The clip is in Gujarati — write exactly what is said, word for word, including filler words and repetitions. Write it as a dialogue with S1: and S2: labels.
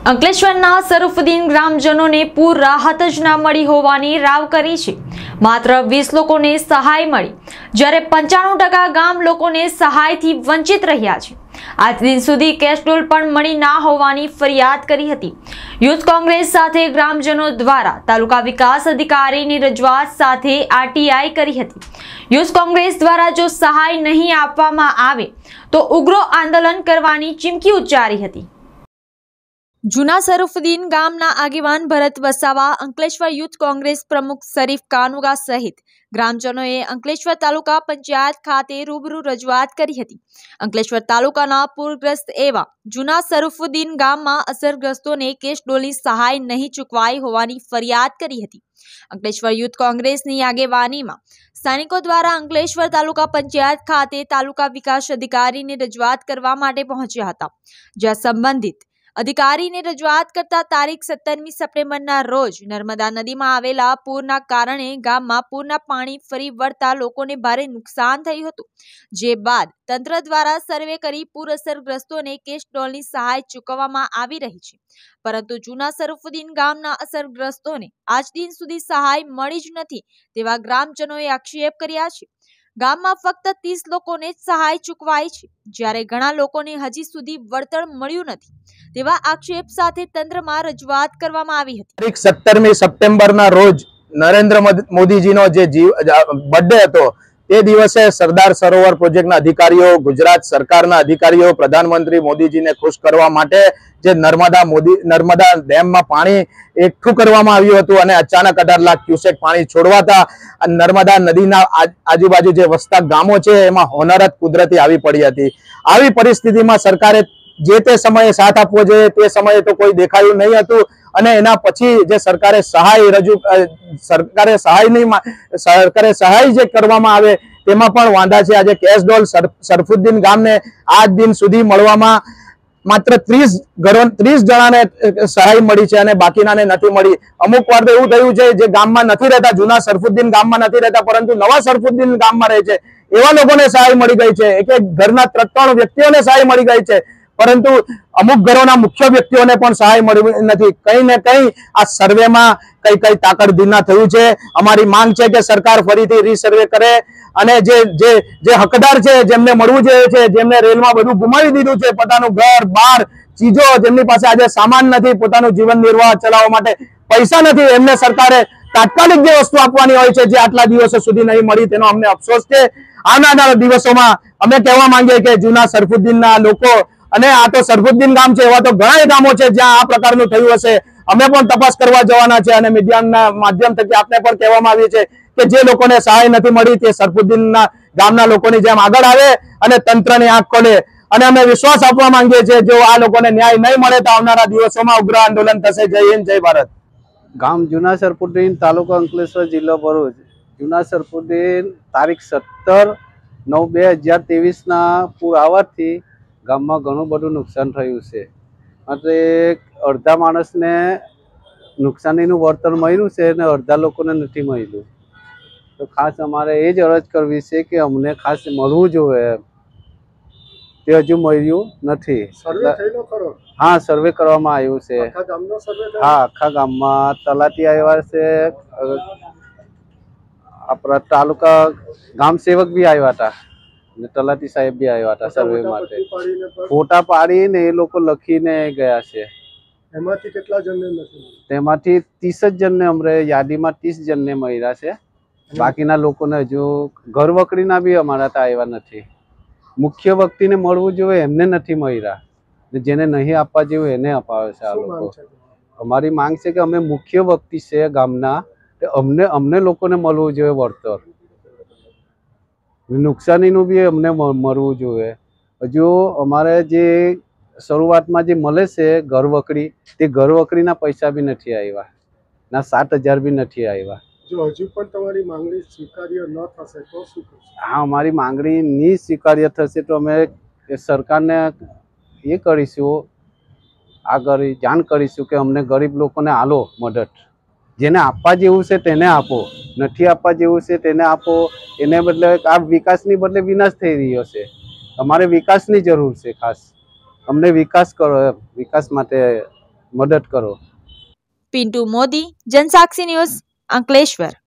S1: અંકલેશ્વરના સરુફુદ્દીન ગ્રામજનોને પૂર રાહત જ ના મળી હોવાની રાવ કરી છે। માત્ર વીસ લોકોને સહાય મળી, જ્યારે પંચાણું ટકા ગામ લોકોને સહાયથી વંચિત રહ્યા છે। આજ દિન સુધી કેશડોલ પણ મળી ના હોવાની ફરિયાદ કરી હતી। યુથ કોંગ્રેસ સાથે ગ્રામજનો દ્વારા તાલુકા વિકાસ અધિકારીની રજૂઆત સાથે આરટીઆઈ કરી હતી। યુથ કોંગ્રેસ દ્વારા જો સહાય નહીં આપવામાં આવે તો ઉગ્ર આંદોલન કરવાની ચીમકી ઉચ્ચારી હતી। જૂના સરુફુદ્દીન ગામના આગેવાન ભરત વસાવા, અંકલેશ્વર યુથ કોંગ્રેસ પ્રમુખ શરીફ કાનુગા સહિત ગ્રામજનોએ અંકલેશ્વર તાલુકા પંચાયત ખાતે રૂબરૂ રજૂઆત કરી હતી। અંકલેશ્વર તાલુકાના પૂરગ્રસ્ત એવા જૂના સરુફુદ્દીન ગામમાં અસરગ્રસ્તોને કેશડોલની સહાય નહીં ચૂકવાઈ હોવાની ફરિયાદ કરી હતી। અંકલેશ્વર યુથ કોંગ્રેસની આગેવાનીમાં સ્થાનિકો દ્વારા અંકલેશ્વર તાલુકા પંચાયત ખાતે તાલુકા વિકાસ અધિકારીની રજૂઆત કરવા માટે પહોંચ્યા હતા, જ્યાં સંબંધિત અધિકારીને રજૂઆત કરતા તારીખ સત્તરમી સપ્ટેમ્બરના રોજ નર્મદા નદીમાં આવેલા પૂરના કારણે ગામમાં પૂરના પાણી ફરી વળતા લોકોને ભારે નુકસાન થયું હતું, જે બાદ તંત્ર દ્વારા સર્વે કરી પૂર અસરગ્રસ્તોને કેશડોલની સહાય ચૂકવવામાં આવી રહી છે, પરંતુ જૂના સરુફુદ્દીન ગામના અસરગ્રસ્તોને આજ દિન સુધી સહાય મળી જ નથી તેવા ગ્રામજનોએ આક્ષેપ કર્યા છે। ગામમાં ફક્ત ત્રીસ લોકોને જ સહાય ચૂકવાઈ છે, જ્યારે ઘણા લોકોને હજી સુધી વળતર મળ્યું નથી તેવા આક્ષેપ સાથે તંત્રમાં રજૂઆત કરવામાં આવી હતી।
S2: તારીખ સત્તરમી સપ્ટેમ્બરના રોજ નરેન્દ્ર મોદીજીનો જે બર્થડે હતો તે દિવસે સરદાર સરોવર પ્રોજેક્ટના અધિકારીઓ, ગુજરાત સરકારના અધિકારીઓ પ્રધાનમંત્રી મોદીજીને ખુશ કરવા માટે જે નર્મદા મોદી નર્મદા ડેમમાં પાણી એકઠું કરવામાં આવ્યું હતું અને અચાનક અઢાર લાખ ક્યુસેક પાણી છોડવાતા નર્મદા નદીના આજુબાજુ જે વસતા ગામો છે એમાં હોનારત કુદરતી આવી પડી હતી। આવી પરિસ્થિતિમાં સરકારે જે તે સમયે સાથ આપવો જોઈએ તે સમયે તો કોઈ દેખાયું નહીં હતું અને એના પછી જે સરકારે સહાય રજૂ સરકારે સહાય નહીં સરકારે સહાય જે કરવામાં આવે તેમાં પણ વાંધા છે। આજે કેશડોલ સરુફુદ્દીન ગામને આજ દિન સુધી મળવામાં માત્ર ત્રીસ ઘરો ત્રીસ જણાને સહાય મળી છે અને બાકીનાને નથી મળી। અમુક વાર તો એવું થયું છે જે ગામમાં નથી રહેતા, જૂના સરુફુદ્દીન ગામમાં નથી રહેતા પરંતુ નવા સરુફુદ્દીન ગામમાં રહે છે એવા લોકોને સહાય મળી ગઈ છે। એક એક ઘરના ત્રણ ત્રણ વ્યક્તિઓને સહાય મળી ગઈ છે, પરંતુ અમુક ઘરોના મુખ્ય વ્યક્તિઓને પણ સહાય મળી નથી। કઈ ને કઈ આ સર્વેમાં કઈ કઈ તાકડધીના થયું છે। અમારી માંગ છે કે સરકાર ફરીથી રીસર્વે કરે અને જે જે જે હકદાર છે, જેમને મળવું જોઈએ છે, જેમને રેલમાં બધું ગુમાવી દીધું છે, પોતાનું ઘર બાર ચીજો, જેમની પાસે આજે સામાન નથી, પોતાનું જીવન નિર્વાહ ચલાવવા માટે પૈસા નથી, એમને સરકારે તાત્કાલિક જે વસ્તુ આપવાની હોય છે જે આટલા દિવસો સુધી નહીં મળી તેનો અમને અફસોસ છે। આવનારા દિવસોમાં અમે કહેવા માંગીએ કે જૂના સરુફુદ્દીનના લોકો અને આ તો સરુફુદ્દીન ગામ છે એવા તો ઘણા ગામો છે જ્યાં આ પ્રકારનું થયું હશે, અમે પણ તપાસ કરવા જવાના છે અને મીડિયાના માધ્યમ થકી આપને પણ કહેવામાં આવ્યું છે કે જે લોકોને સહાય નથી મળી તે સરુફુદ્દીનના ગામના લોકોની જેમ આગળ આવે અને તંત્રની આંખ ખોલે અને અમે વિશ્વાસ આપવા માંગીએ છીએ જો આ લોકોને ન્યાય નહીં મળે તો આવનારા દિવસોમાં ઉગ્ર આંદોલન થશે। જય હિન્દ, જય ભારત।
S3: ગામ જૂના સરુફુદ્દીન, તાલુકો અંકલેશ્વર, જિલ્લો ભરૂચ। જૂના સરુફુદ્દીન તારીખ સત્તર નવ બે હજાર ત્રેવીસના પૂર આવવાથી ગામમાં ઘણું બધું નુકસાન થયું છે, એટલે અડધા માણસને નુકસાનીનું વળતર મળ્યું છે અને અડધા લોકોને નથી મળ્યું। તો ખાસ અમારે એ જ અરજ કરવી છે કે અમને ખાસ મળવું જોઈએ, તે હજુ મળ્યું નથી। હા, સર્વે કરવામાં આવ્યું છે। હા, આખા ગામમાં તલાટી આવ્યા છે, આપણા તાલુકા ગામ સેવક બી આવ્યા હતા, તલાટી સાહેબ બી આવ્યા હતા સર્વે માટે, ફોટા પાડીને એ લોકો લખીને ગયા છે।
S4: એમાંથી કેટલા જણને નથી?
S3: તેમાંથી ત્રીસ જ જણને અમને યાદીમાં ત્રીસ જણને મળ્યા છે, બાકીના લોકોને હજુ ઘર વકરીના બી અમારા ત્યાં આવ્યા નથી। મુખ્ય વ્યક્તિને મળવું જોઈએ એમને નથી મળ્યા, જેને નહીં આપવા જેવું એને અપાવે છે આ લોકો। અમારી માંગ છે કે અમે મુખ્ય વ્યક્તિ છે ગામના, અમને અમને લોકોને મળવું જોઈએ વળતર, નુકસાનીનું બી અમને મળવું જોઈએ। હજુ અમારે જે શરૂઆતમાં જે મળે છે ઘર વકરી, તે ઘર વકરીના પૈસા બી નથી આવ્યા, ના સાત હજાર બી નથી આવ્યા।
S4: જો હજુ પણ તમારી માંગણી સ્વીકાર્ય ન થશે તો શું કરશો?
S3: હા, અમારી માંગણી નહીં સ્વીકાર્ય થશે તો અમે સરકારને એ કરીશું, આગળ જાણ કરીશું કે અમને ગરીબ લોકોને આલો મદદ, જેને આપવા જેવું છે તેને આપો, નથી આપવા જેવું છે તેને આપો, એને બદલે આ વિકાસની બદલે વિનાશ થઈ રહ્યો છે। અમારે વિકાસની જરૂર છે, ખાસ અમને વિકાસ કરો, વિકાસ માટે મદદ કરો.
S1: પિન્ટુ મોદી, જનસાક્ષી ન્યૂઝ, અંકલેશ્વર.